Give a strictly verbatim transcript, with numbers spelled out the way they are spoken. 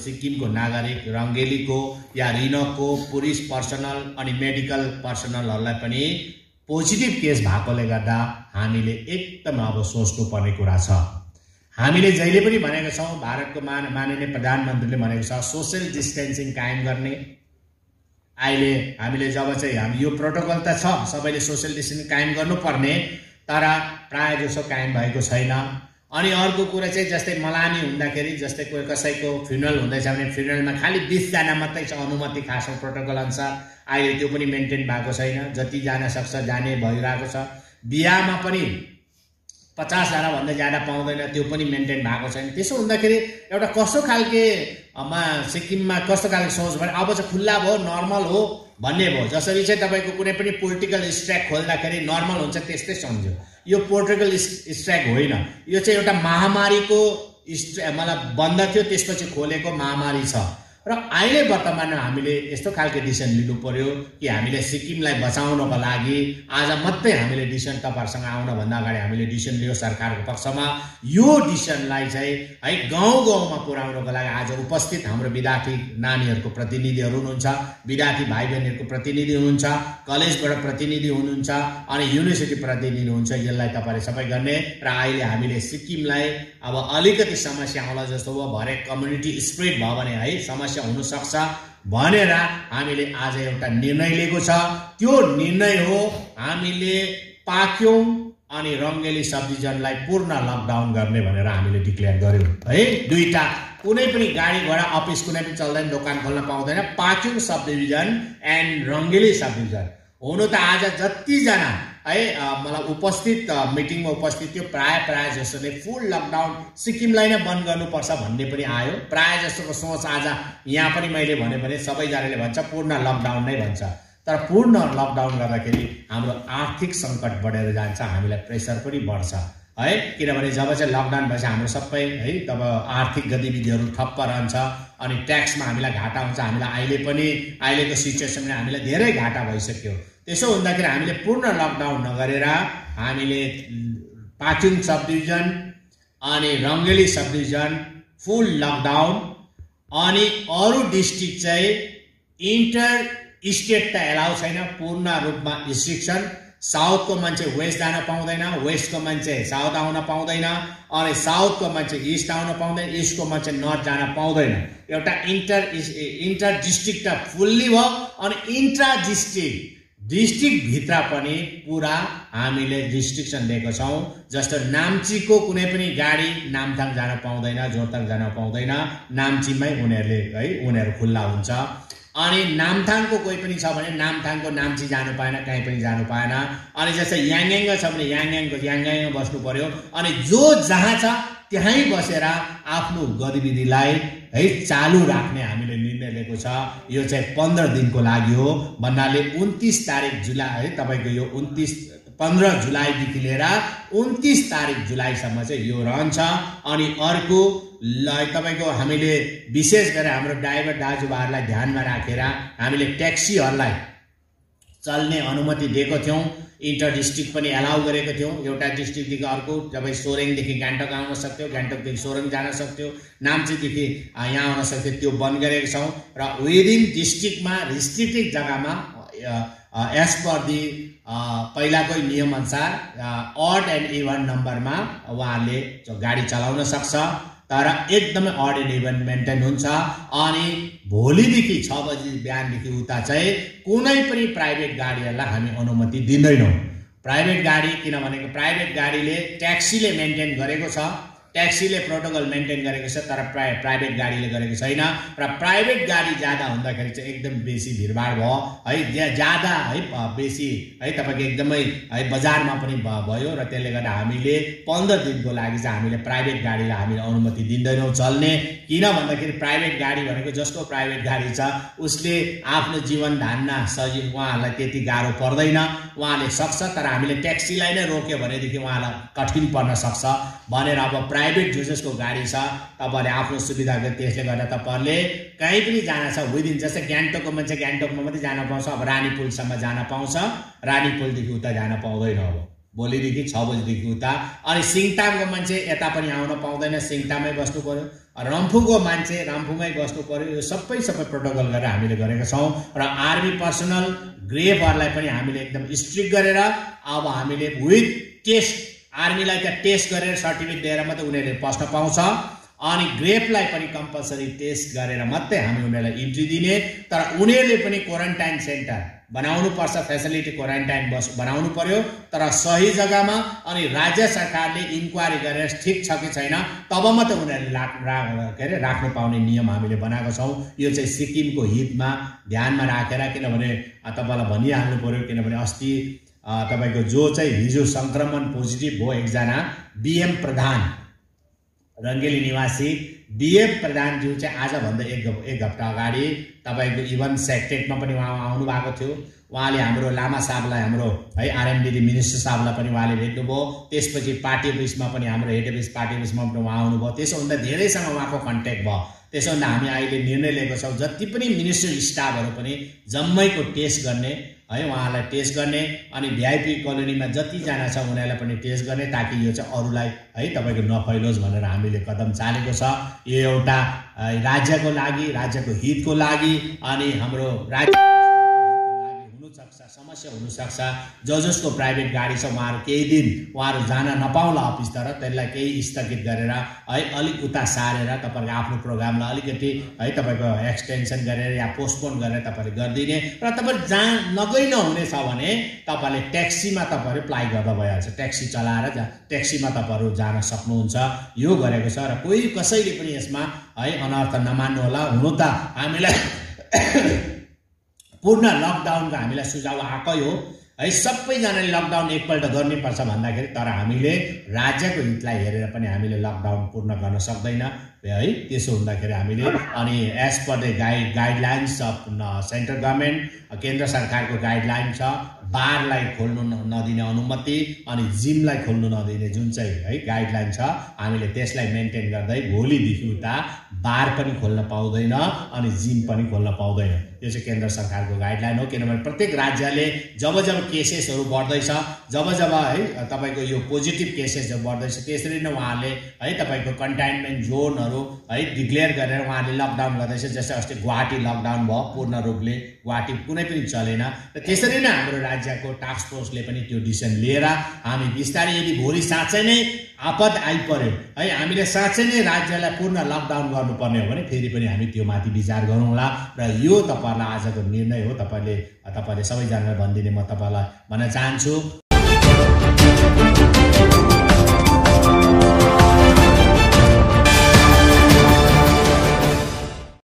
सिक्किमको नागरिक रङ्गेलीको या रिनकको पुलिस पर्सनल अनि मेडिकल पर्सनलहरूलाई पनि पोजिटिभ केस भएकोले गर्दा हामीले एकदम अब सोच्नु पर्ने कुरा छ। हामीले जहिले पनि भनेको छौँ, भारतको मान माननीय प्रधानमन्त्रीले भनेको छ सोशल डिस्टेन्सिङ कायम गर्ने। अहिले हामीले जब चाहिँ हामी यो प्रोटोकल त छ, सबैले सोशल डिस्टेन्सिङ कायम गर्नुपर्ने, तर प्रायः जसो कायम भएको छैन। अनि अर्को कुरा चाहिँ जस्तै मलामी हुँदाखेरि, जस्तै कोही कसैको फ्युनरल हुँदैछ भने फ्युनरलमा खालि बिसजना मात्रै छ अनुमति खासो प्रोटोकल अनुसार, अहिले त्यो पनि मेन्टेन भएको छैन। जति जान सक्छ जाने भइरहेको छ। बिहामा पनि पचासजना भन्दा ज्यादा पाउँदैन, त्यो पनि मेन्टेन भएको छैन। त्यसो हुँदाखेरि एउटा कस्तो खालके मा सिक्किममा कस्तो खालको सोच भने अब चाहिँ खुल्ला भयो, नर्मल हो भन्ने भयो। जसरी चाहिँ तपाईँको कुनै पनि पोलिटिकल स्ट्राइक खोल्दाखेरि नर्मल हुन्छ त्यस्तै सम्झ्यो। यो पोलिटिकल स्ट्राइक होइन, यो चाहिँ एउटा महामारीको स्ट्रा मतलब बन्द थियो त्यसपछि खोलेको महामारी छ। र अहिले वर्तमानमा हामीले यस्तो खालको डिसिसन लिनु पर्यो कि हामीले सिक्किमलाई बचाउनको लागि आज मात्रै हामीले डिसिसन तपाईँहरूसँग आउनभन्दा अगाडि हामीले डिसिसन लियो सरकारको पक्षमा। यो डिसिसनलाई चाहिँ है गाउँ गाउँमा पुर्याउनको लागि आज उपस्थित हाम्रो विद्यार्थी नानीहरूको प्रतिनिधिहरू हुनुहुन्छ, विद्यार्थी भाइ बहिनीहरूको प्रतिनिधि हुनुहुन्छ, कलेजबाट प्रतिनिधि हुनुहुन्छ अनि युनिभर्सिटी प्रतिनिधि हुनुहुन्छ। यसलाई तपाईँले सबै गर्ने र अहिले हामीले सिक्किमलाई अब अलिकति समस्या आउला जस्तो भयो, भरे कम्युनिटी स्प्रेड भयो भने है समस्या हुन सक्छ भनेर हामीले आज एउटा निर्णय लिएको छ। त्यो निर्णय हो हामीले पाक्योङ अनि रङ्गेली सब डिभिजनलाई पूर्ण लकडाउन गर्ने भनेर हामीले डिक्लेयर गर्यौं है। दुईटा कुनै पनि गाडी घोडा अफिस कुनै पनि चल्दैन, दोकान खोल्न पाउँदैन। Pakyong subdivision and Rangeli subdivision हुनु त आज जतिजना है मलाई उपस्थित मिटिङमा उपस्थित थियो प्राय प्राय जसोले फुल लकडाउन सिक्किमलाई नै बन्द गर्नुपर्छ भन्ने पनि आयो। प्राय जसोको सोच आज यहाँ पनि मैले भने भने सबैजनाले भन्छ पूर्ण लकडाउन नै भन्छ, तर पूर्ण लकडाउन गर्दाखेरि हाम्रो आर्थिक सङ्कट बढेर जान्छ, हामीलाई प्रेसर पनि बढ्छ है। किनभने जब चाहिँ लकडाउन भएपछि हाम्रो सबै है तब आर्थिक गतिविधिहरू ठप्प रहन्छ अनि ट्याक्समा हामीलाई घाटा हुन्छ। हामीलाई अहिले पनि अहिलेको सिचुएसनमा हामीलाई धेरै घाटा भइसक्यो। त्यसो हुँदाखेरि हामीले पूर्ण लकडाउन नगरेर हामीले पाक्योङ सब डिभिजन अनि रङ्गेली सब डिभिजन फुल लकडाउन अनि अरू डिस्ट्रिक्ट चाहिँ इन्टर स्टेट त एलाउ छैन, पूर्ण रूपमा रिस्ट्रिक्सन। साउथको मान्छे वेस्ट जान पाउँदैन, वेस्टको मान्छे साउथ आउन पाउँदैन अनि साउथको मान्छे इस्ट आउन पाउँदैन, इस्टको मान्छे नर्थ जान पाउँदैन। एउटा इन्टर इन्टर डिस्ट्रिक्ट त फुल्ली भयो अनि इन्ट्रा डिस्ट्रिक्ट डिस्ट्रिक्ट भित्र पनि पुरा हामीले रिस्ट्रिक्सन दिएको छौँ। जस्तो नाम्चीको कुनै पनि गाडी नामथाङ जान पाउँदैन, जोरथाङ जान पाउँदैन, नाम्चीमै उनीहरूले है उनीहरू खुल्ला हुन्छ। अनि नामथाङको कोही पनि छ भने नामथाङको नाम्ची जानु पाएन, कहीँ पनि जानु पाएन। अनि जस्तै याङयाङ छ भने याङयाङको याङयाङमा बस्नु पर्यो। अनि जो जहाँ छ त्यहीँ बसेर आफ्नो गतिविधिलाई है चालू राख्ने हामीले निर्णय लिएको छ। यो चाहिँ पन्ध्र दिनको लागि हो भन्नाले उन्तिस तारिक जुलाई है तपाईँको यो उन्तिस पन्ध्र जुलाईदेखि लिएर उन्तिस तारिक जुलाईसम्म चाहिँ यो रहन्छ। अनि अर्को तपाईँको हामीले विशेष गरेर हाम्रो ड्राइभर दाजुभाइहरूलाई ध्यानमा राखेर हामीले ट्याक्सीहरूलाई चल्ने अनुमति दिएको थियौँ। इन्टर डिस्ट्रिक्ट पनि एलाउ गरेको थियौँ। एउटा डिस्ट्रिक्टदेखि अर्को तपाईँ सोरेङदेखि गान्तोक आउन सक्थ्यो, गान्तोकदेखि सोरेङ जान सक्थ्यो, नाम्चीदेखि यहाँ आउन सक्थ्यो, त्यो बन्द गरेको छौँ। र विदिन डिस्ट्रिक्टमा रिस्ट्रिक्टेड जग्गामा एज पर दि पहिलाकै नियमअनुसार अड एन्ड इभन नम्बरमा उहाँहरूले गाडी चलाउन सक्छ, तर एकदमै अड एन्ड इभन मेन्टेन हुन्छ। अनि भोलिदेखि छ बजी बिहानदेखि उता चाहिँ कुनै पनि प्राइभेट गाडीहरूलाई हामी अनुमति दिँदैनौँ। प्राइभेट गाडी किनभनेको प्राइभेट गाडीले ट्याक्सीले मेन्टेन गरेको छ, ट्याक्सीले प्रोटोकल मेन्टेन गरेको छ, तर प्राय प्राइभेट गाडीले गरेको छैन। र प्राइभेट गाडी ज्यादा हुँदाखेरि चाहिँ एकदम बेसी भिडभाड भयो है, ज्यादा है बेसी है तपाईँको एकदमै है बजारमा पनि भयो। र त्यसले गर्दा हामीले पन्ध्र दिनको लागि चाहिँ हामीले प्राइभेट गाडीलाई हामीले अनुमति दिँदैनौँ चल्ने। किन भन्दाखेरि प्राइभेट गाडी भनेको जसको प्राइभेट गाडी छ उसले आफ्नो जीवन धान्न सजिलो, उहाँहरूलाई त्यति गाह्रो पर्दैन, उहाँले सक्छ। तर हामीले ट्याक्सीलाई नै रोक्यो भनेदेखि उहाँलाई कठिन पर्न सक्छ भनेर अब प्राइभेट जो जसको गाडी छ तपाईँले आफ्नो सुविधा गरी त्यसले गर्दा तपाईँहरूले कहीँ पनि जान छ विदिन। जस्तै गान्तोकको मान्छे गान्तोकमा मात्रै जान पाउँछ, अब रानी पुलसम्म जान पाउँछ, रानी पुलदेखि उता जान पाउँदैन। अब भोलिदेखि छ बजीदेखि उता। अनि सिङतामको मान्छे यता पनि आउन पाउँदैन, सिङतामै बस्नु पर्यो। रम्फूको मान्छे रम्फूमै बस्नु पर्यो। यो सबै सबै प्रोटोकल गरेर हामीले गरेका छौँ। र आर्मी पर्सनल ग्रेफहरूलाई पनि हामीले एकदम स्ट्रिक्ट गरेर अब हामीले विथ टेस्ट, आर्मीलाई त टेस्ट गरेर सर्टिफिकेट दिएर मात्रै उनीहरूले पस्न पाउँछ। अनि ग्रेफलाई पनि कम्पलसरी टेस्ट गरेर मात्रै हामी उनीहरूलाई इन्ट्री दिने। तर उनीहरूले पनि क्वारेन्टाइन सेन्टर बनाउनु पर्छ, फेसिलिटी क्वारेन्टाइन बस बनाउनु पर्यो, तर सही जग्गामा। अनि राज्य सरकारले इन्क्वायरी गरेर ठिक छ कि छैन तब मात्रै उनीहरूले राख के अरे राख्नु पाउने नियम हामीले बनाएको छौँ। यो चाहिँ सिक्किमको हितमा ध्यानमा राखेर, किनभने तपाईँलाई भनिहाल्नु पर्यो, किनभने अस्ति तपाईँको जो चाहिँ हिजो सङ्क्रमण पोजिटिभ भयो एकजना बिएम प्रधान, रङ्गेली निवासी बिएम प्रधानज्यू चाहिँ आजभन्दा एक एक हप्ता अगाडि तपाईँको इभन सेक्रेटमा पनि उहाँ आउनु भएको थियो। उहाँले हाम्रो लामा साहबलाई, हाम्रो है आरएमडी मिनिस्टर साहबलाई पनि उहाँले भेट्नुभयो। त्यसपछि पार्टी अफिसमा पनि, हाम्रो हेड अफिस पार्टी अफिसमा पनि उहाँ आउनुभयो। त्यसोभन्दा धेरैसँग उहाँको कन्ट्याक्ट भयो। त्यसोभन्दा हामी अहिले निर्णय लिएको छौँ जति पनि मिनिस्टर स्टाफहरू पनि जम्मैको टेस्ट गर्ने है, उहाँलाई टेस्ट गर्ने। अनि भिआइपी कोलोनीमा जतिजना छ उनीहरूलाई पनि टेस्ट गर्ने, ताकि यो चाहिँ अरूलाई है तपाईँको नफैलोस् भनेर हामीले कदम चालेको छ। यो एउटा राज्यको लागि, राज्यको हितको लागि, अनि हाम्रो राज्य समस्या हुनसक्छ। ज जसको प्राइभेट गाडी छ उहाँहरू केही दिन उहाँहरू जान नपाउला अफिस, तर त्यसलाई केही स्थगित गरेर है अलिक उता सारेर तपाईँहरूको आफ्नो प्रोग्रामलाई अलिकति है तपाईँको एक्सटेन्सन गरेर या पोस्टपोन गरेर तपाईँले गरिदिने। र तपाईँले जहाँ नगइ नहुने छ भने तपाईँले ट्याक्सीमा तपाईँहरू प्लाइ गर्दा भइहाल्छ। ट्याक्सी चलाएर जा ट्याक्सीमा तपाईँहरू जान सक्नुहुन्छ। यो गरेको छ। र कोही कसैले पनि यसमा है अनर्थ नमान्नु होला। हुनु त हामीलाई पूर्ण लकडाउनको हामीलाई सुझाव आएकै हो है, सबैजनाले लकडाउन एकपल्ट गर्नुपर्छ भन्दाखेरि, तर हामीले राज्यको हितलाई हेरेर पनि हामीले लकडाउन पूर्ण गर्न सक्दैन है। त्यसो हुँदाखेरि हामीले अनि as per the guide guidelines of central government, केन्द्र सरकारको गाइडलाइन छ बारलाई खोल्नु नदिने अनुमति अनि जिमलाई खोल्नु नदिने जुन चाहिँ है गाइडलाइन छ, हामीले त्यसलाई मेन्टेन गर्दै भोलिदेखि उता बार पनि खोल्न पाउँदैन अनि जिम पनि खोल्न पाउँदैन। यो चाहिँ केन्द्र सरकारको गाइडलाइन हो। किनभने प्रत्येक राज्यले जब जब केसेसहरू बढ्दैछ, जब जब है तपाईँको यो पोजिटिभ केसेसहरू बढ्दैछ, त्यसरी नै उहाँले है तपाईँको कन्टेनमेन्ट जोनहरू है डिक्लेयर गरेर उहाँले लकडाउन गर्दैछ। जस्तै अस्ति गुवाहाटी लकडाउन भयो पूर्ण रूपले, गुवाहाटी कुनै पनि चलेन। र त्यसरी नै हाम्रो राज्यको टास्क फोर्सले पनि त्यो डिसिसन लिएर हामी बिस्तारै, यदि भोलि साँच्चै नै आपद आइपर्यो है, हामीले साँच्चै नै राज्यलाई पूर्ण लकडाउन गर्नुपर्ने हो भने फेरि पनि हामी त्यो माथि विचार गरौँला। र यो तपाईँहरूलाई आजको निर्णय हो। तपाईँले तपाईँले सबैजनालाई भनिदिने म तपाईँलाई भन्न चाहन्छु।